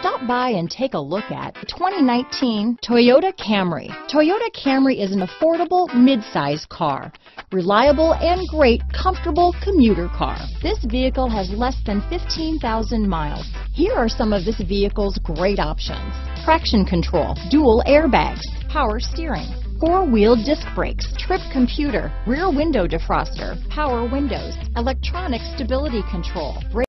Stop by and take a look at the 2019 Toyota Camry. Toyota Camry is an affordable mid-size car, reliable and great comfortable commuter car. This vehicle has less than 15,000 miles. Here are some of this vehicle's great options: traction control, dual airbags, power steering, four-wheel disc brakes, trip computer, rear window defroster, power windows, electronic stability control,